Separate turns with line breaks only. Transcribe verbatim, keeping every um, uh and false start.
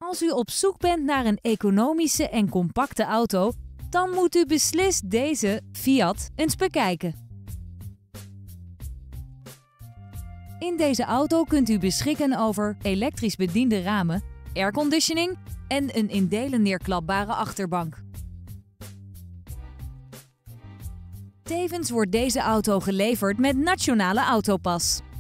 Als u op zoek bent naar een economische en compacte auto, dan moet u beslist deze Fiat eens bekijken. In deze auto kunt u beschikken over elektrisch bediende ramen, airconditioning en een in delen neerklapbare achterbank. Tevens wordt deze auto geleverd met Nationale Autopas.